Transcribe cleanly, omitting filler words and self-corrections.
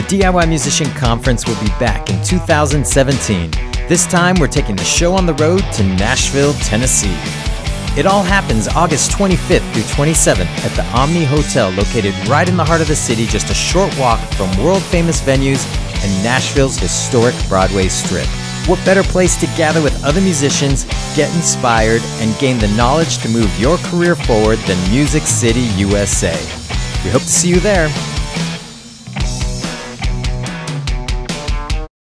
The DIY Musician Conference will be back in 2017. This time, we're taking the show on the road to Nashville, Tennessee. It all happens August 25th through 27th at the Omni Hotel, located right in the heart of the city, just a short walk from world-famous venues and Nashville's historic Broadway Strip. What better place to gather with other musicians, get inspired, and gain the knowledge to move your career forward than Music City, USA. We hope to see you there.